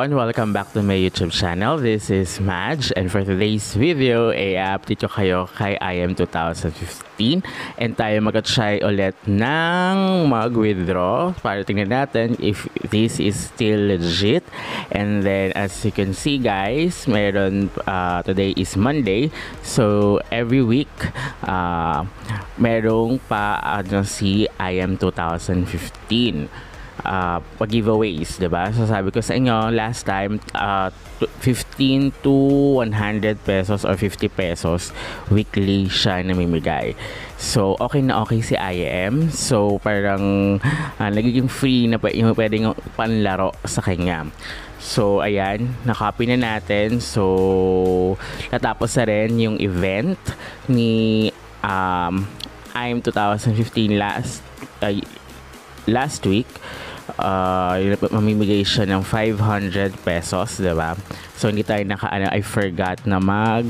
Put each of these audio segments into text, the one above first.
everyone, welcome back to my YouTube channel. This is Madge, and for today's video, update ko kayo kay IM 2015 and tayo mag-try ulit ng mag-withdraw para tingnan natin if this is still legit. And then as you can see guys, meron today is Monday, so every week merong pa si IM 2015 pag-giveaways, diba? So sabi ko sa inyo last time, 15 to 100 pesos or 50 pesos weekly siya namimigay. So okay na okay si IM. So parang nagiging free na yung pwedeng panlaro sa kanya. So ayan, na-copy na natin. So natapos na rin yung event ni IM 2015 last week. Mamimigay siya ng 500 pesos, diba? So hindi tayo I forgot na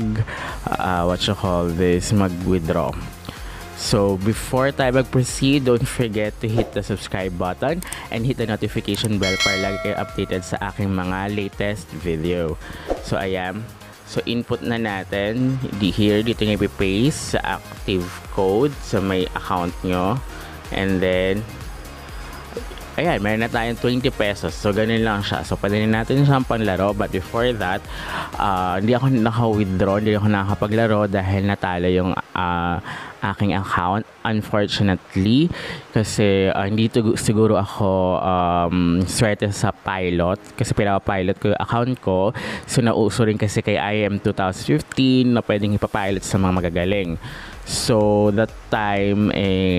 mag-withdraw. So before tayo mag-proceed, don't forget to hit the subscribe button and hit the notification bell para lagi kayo updated sa aking mga latest video. So ayan, so input na natin dito nga ipipaste sa active code sa may account nyo, and then ayan, meron na tayong 20 pesos. So, ganun lang siya. So, pwede natin siyang panlaro. But before that, hindi ako naka-withdraw. Hindi ako nakapaglaro dahil natalo yung aking account. Unfortunately, kasi hindi siguro ako swerte sa pilot. Kasi pinapapilot ko yung account ko. So, nauso rin kasi kay IM 2015 na pwedeng ipapilot sa mga magagaling. So, that time,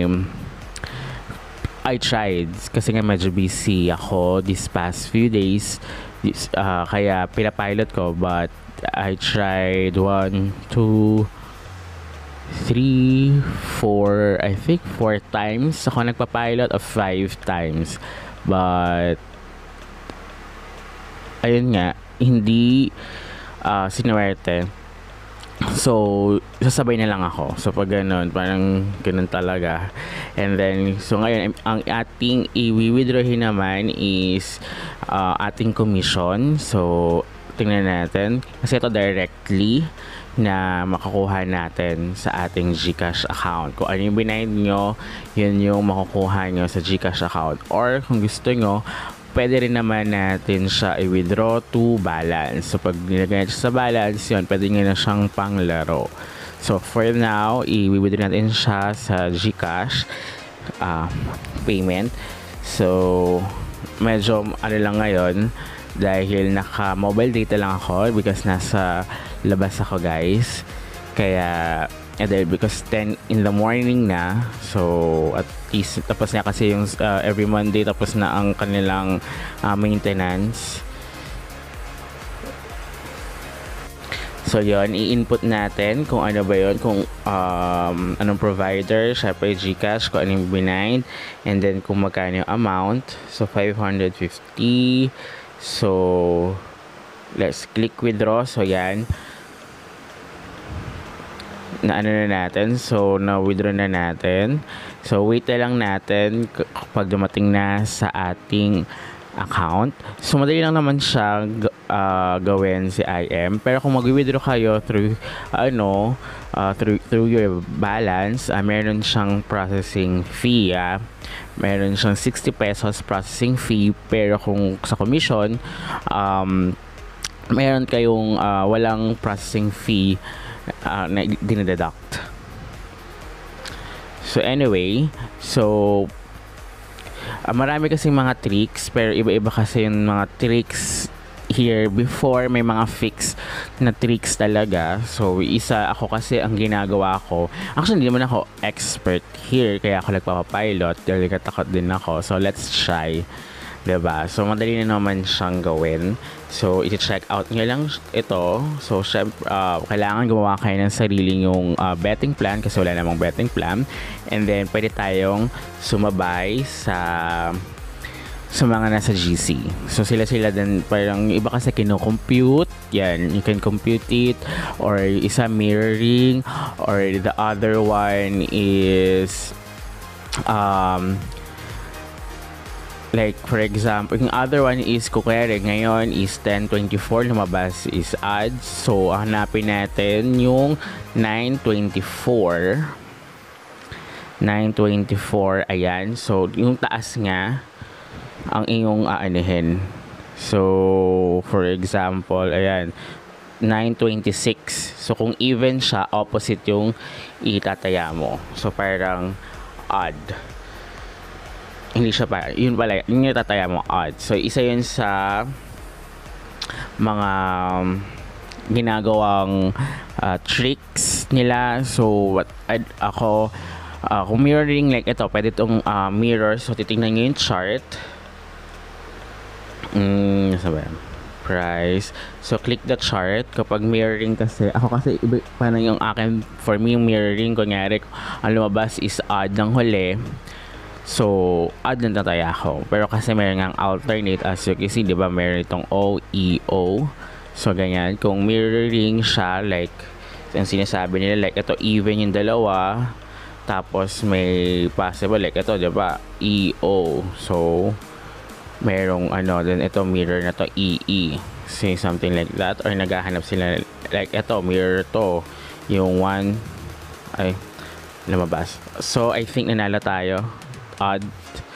I tried kasi nga medyo busy ako this past few days, kaya pinapilot ko, but I tried 1, 2, 3, 4, I think 4 times ako nagpapilot, of 5 times, but ayun nga, hindi sinuwerte. So, sasabay na lang ako. So, pag ganun, parang ganun talaga. And then, so ngayon, ang ating i-withdrawin naman is ating commission. So, tingnan natin. Kasi ito directly na makakuha natin sa ating GCash account. Kung ano yung binayd nyo, yun yung makukuha nyo sa GCash account. Or, kung gusto nyo, pwede rin naman natin siya i-withdraw to balance. So, pag nilagay natin sa balance, yun, pwede nga na siyang panglaro. So, for now, i-withdraw natin siya sa GCash payment. So, medyo ano lang ngayon, dahil naka-mobile data lang ako because nasa labas ako guys. Kaya, because 10 in the morning na, so at least tapos na kasi yung every Monday tapos na ang kanilang maintenance. So yon, i-input natin kung ano ba yon, kung anong provider, syempre GCash, kung anong binayd, and then kung magkano yung amount. So 550. So let's click withdraw. So yan, na ano na natin, so na-withdraw na natin. So wait na lang natin kapag dumating na sa ating account. So madali lang naman siya gawin si IM, pero kung mag-withdraw kayo through through your balance, meron siyang processing fee. Meron siyang 60 pesos processing fee, pero kung sa commission meron kayong walang processing fee na dinadeduct. So anyway, so marami kasing mga tricks, pero iba-iba kasi yung mga tricks here. Before, may mga fix na tricks talaga. So isa ako kasi ang ginagawa ko, actually hindi naman ako expert here, kaya ako nagpapapilot dahil katakot din ako. So let's try, diba? So madali na naman siyang gawin. So i-check out nyo lang ito. So syempre, kailangan gumawa kayo ng sarili yung betting plan kasi wala namang betting plan. And then pwede tayong sumabay sa mga nasa GC. So sila din, parang iba kasi kino-compute. Yan, you can compute it, or isa mirroring, or the other one is Like, for example, yung other one is, kukwari, ngayon is 10:24, lumabas is odd. So, hanapin natin yung 9:24. 9:24, ayan. So, yung taas nga, ang iyong aanihin. So, for example, ayan, 9:26. So, kung even siya, opposite yung itataya mo. So, parang odd. Hindi siya pa, yun pala, yung itataya mo, odd. So, isa yun sa mga ginagawang tricks nila. So, kung mirroring, like ito, pwede itong mirror. So, titingnan nyo yung chart. Sabi, price. So, click the chart. Kapag mirroring kasi, ako kasi, parang yung akin, for me, yung mirroring, kunyari, ang lumabas is odd ng huli. So, odd na tataya ko. Pero kasi meron nga alternate, as you can see, di ba, meron itong OEO. So, ganyan. Kung mirroring siya, like, ang sinasabi nila, like, ito, even yung dalawa. Tapos, may possible, like, ito, di ba, EO. So, merong, then ito, mirror na to, EE. Say something like that. Or naghahanap sila, like, ito, mirror to. Yung one, ay, lumabas. So, I think nanalo tayo. Odd.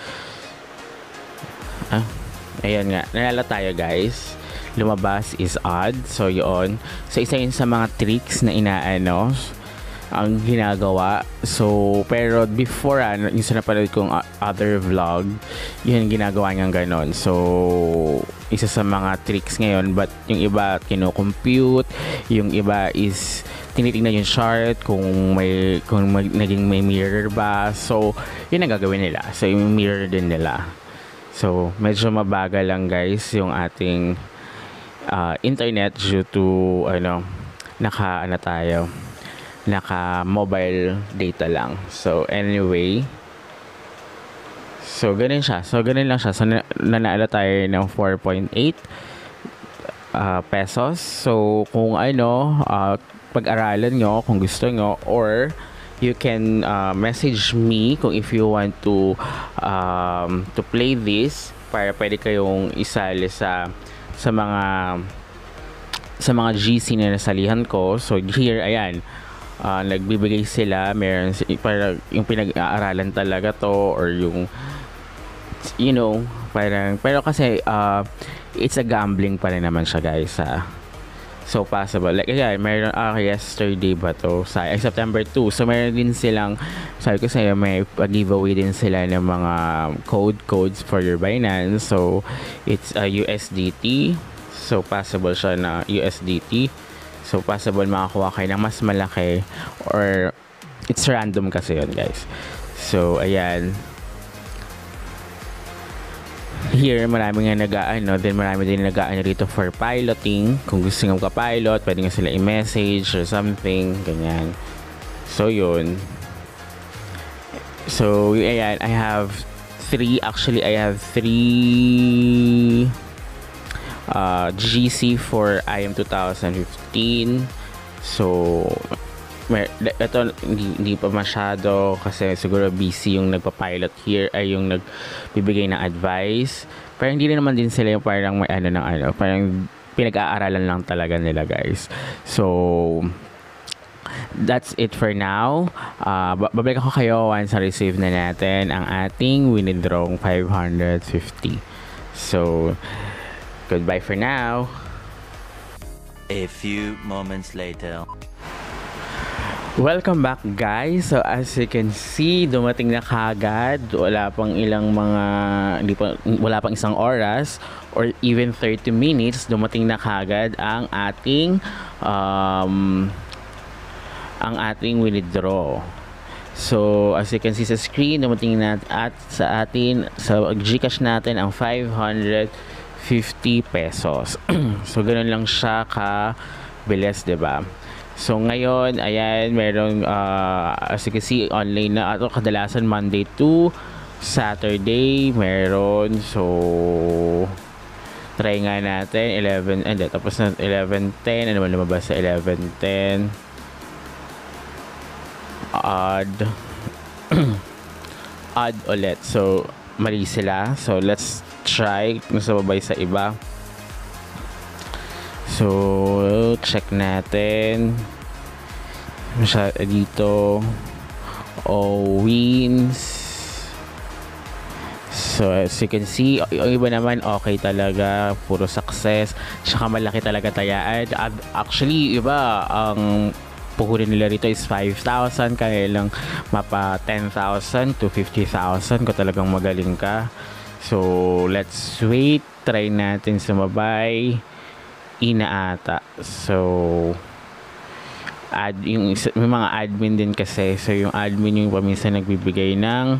Ayan nga. Nanalo tayo, guys. Lumabas is odd. So, yun. So, isa yun sa mga tricks na inaano ang ginagawa. So, pero before, yung sa napanood kong other vlog, yun ginagawa niyang ganon. So, isa sa mga tricks ngayon. But, yung iba, kino-compute. Yung iba is tinitingnan yung chart kung naging may mirror ba. So, yun ang gagawin nila. So, yung mirror din nila. So, medyo mabagal lang, guys, yung ating internet due to, naka-mobile data lang. So, anyway. So, ganun siya. So, ganun lang siya. So, nanalo tayo ng 4.8 pesos. So, kung pag-aralan nyo kung gusto nyo, or you can message me kung if you want to play this para pwede kayong isali sa mga GC na nasalihan ko. So here, ayan, nagbibigay sila, meron para yung pinag-aaralan talaga to, or yung parang, pero kasi it's a gambling pa rin naman siya, guys, So, possible. Like, yeah, meron, yesterday ba to? September 2. So, meron din silang, sabi ko sa'yo, may giveaway din sila ng mga codes for your Binance. So, it's USDT. So, possible siya na USDT. So, possible makakuha kayo ng mas malaki, or it's random kasi yun, guys. So, ayan. Here, marami nga then marami din nag-aano rito for piloting. Kung gusto nga ka-pilot, pwede nga sila i-message or something, ganyan. So, yun. So, ayan, I have 3 GC for IM 2015. So, ito hindi pa masyado kasi siguro busy yung nagpa-pilot here, ay yung nagbibigay ng advice. Pero hindi rin naman din sila yung parang may parang pinag-aaralan lang talaga nila, guys. So, that's it for now. Babalik ako kayo once na-receive na natin ang ating winidrawng 550. So, goodbye for now. A few moments later. Welcome back, guys. So, as you can see, dumating na kagad. Wala pang isang oras or even 30 minutes, dumating na kagad ang ating withdraw. So, as you can see sa screen, dumating na sa GCash natin ang 550 pesos. So, ganun lang siya ka-bilis, diba? So, ngayon, ayan, merong, as you can see, online na. Ito, kadalasan Monday to Saturday, meron. So, try nga natin. Tapos na 11:10. Ano naman lumabas sa 11:10? Odd. Odd ulit. So, mali sila. So let's try kung sababay sa iba. So check natin. Dito wins. So as you can see, yung iba naman okay talaga, puro success, tsaka malaki talaga tayaan. Actually iba ang puhurin nila rito is 5,000, kaya lang mapa 10,000 to 50,000 kung talagang magaling ka. So let's wait, try natin sumabay. Ina ata. So may mga admin din kasi. So yung admin yung paminsan nagbibigay ng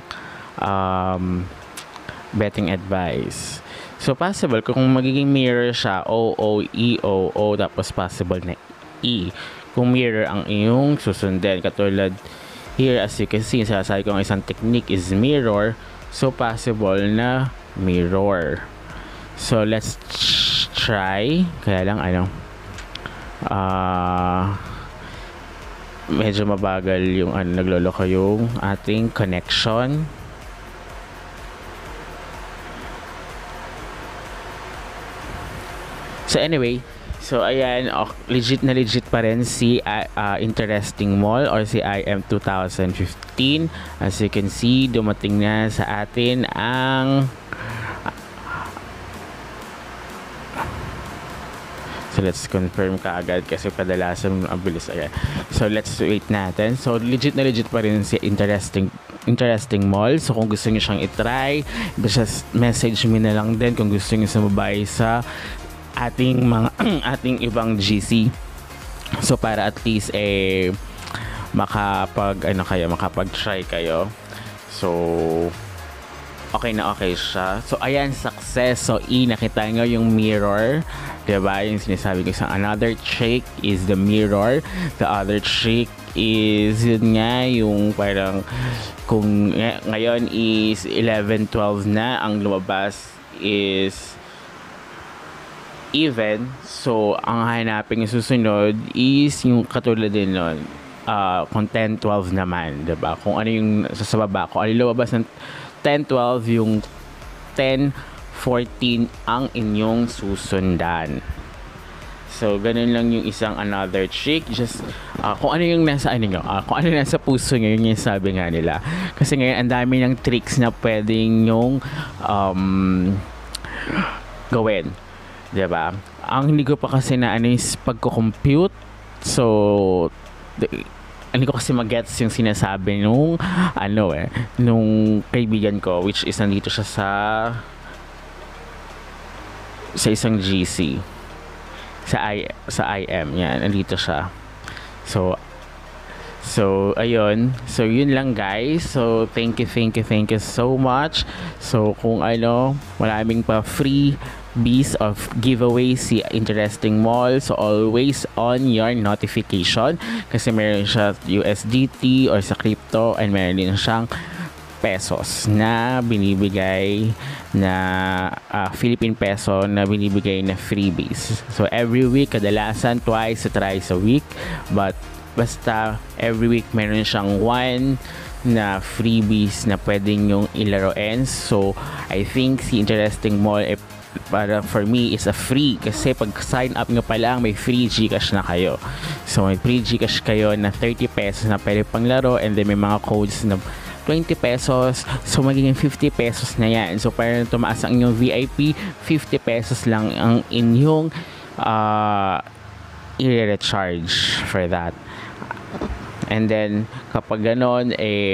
betting advice. So possible kung magiging mirror siya, O, tapos possible na E. Kung mirror ang iyong susundin, katulad here as you can see, sasabi ko ang isang technique is mirror. So possible na mirror. So let's try. Kaya lang medyo mabagal yung nagloloko yung ating connection. So anyway, so ayan, legit pa rin si Interesting Mall or si IM 2015. As you can see, dumating na sa atin ang so let's confirm kaagad kasi kadalasan ang bilis. Ayan. So let's wait natin. So legit pa rin si Interesting Mall. So kung gusto niyo siyang i-try, just message me na lang din kung gusto niyo sumabay sa ating ating ibang GC. So para at least makapag-try kayo. So okay siya. So ayan, success. So nakita nyo yung mirror, diba? Yung sinasabi ko sa another trick is the mirror. The other trick is yun nga, yung parang kung ngayon is 11-12 na, ang lumabas is even. So ang hanapin yung susunod is yung katulad din nun, kung 10-12 naman, diba? Kung ano yung sa baba, kung ano yung lumabas ng 10-12, yung 10-14 ang inyong susundan. So ganun lang yung isang another trick. Just kung ano yung nasa kung ano nasa puso nyo, yun yung sabi nga nila. Kasi ngayon ang dami ng tricks na pwedeng yung gawin, diba? Ang hindi ko pa kasi na is pagko-compute. So hindi ko kasi mag-gets yung sinasabi nung nung kaibigan ko, which is nandito siya sa isang GC sa IM. Yan, nandito siya. So ayun. So yun lang guys. So thank you so much. So kung maraming pa free bees of giveaway si Interesting Mall. So always on your notification kasi meron siya USDT or sa crypto, and meron din siyang pesos na binibigay na Philippine peso na binibigay na freebies. So every week, kadalasan twice to thrice a week, but basta every week meron siyang one na freebies na pwedeng yung ilaroin. So I think si Interesting Mall para for me is a free, kasi pag sign up nyo pa lang may free Gcash na kayo. So may free Gcash kayo na 30 pesos na pwede pang laro, and then may mga codes na 20 pesos, so magiging 50 pesos na yan. So para tumaas ang inyong VIP, 50 pesos lang ang inyong i-recharge for that. And then kapag ganon,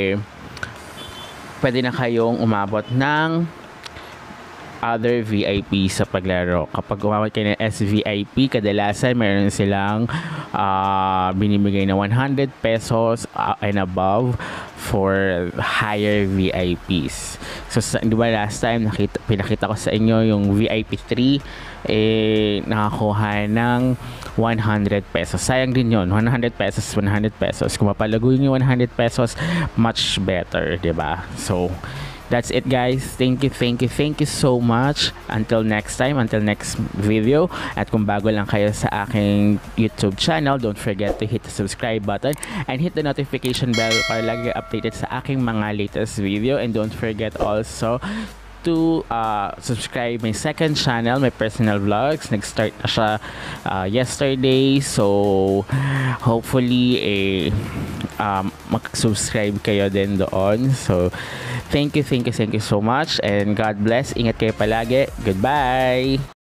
pwede na kayong umabot ng other VIP sa paglaro. Kapag umabot kayo ng SVIP, kadalasan meron silang binibigay na 100 pesos and above for higher VIPs. So di ba last time pinakita ko sa inyo yung VIP 3 nakakuha ng 100 pesos. Sayang din yun. 100 pesos. Kung mapalago yung 100 pesos, much better, di ba? So That's it, guys. Thank you so much. Until next time, until next video. At kung bago lang kayo sa aking YouTube channel, don't forget to hit the subscribe button and hit the notification bell para lagi kayo updated sa aking mga latest video. And don't forget also to subscribe my second channel, my personal vlogs. Nag-start na siya yesterday, so hopefully mag-subscribe kayo din doon. So thank you so much, and God bless. Ingat kayo palagi. Goodbye.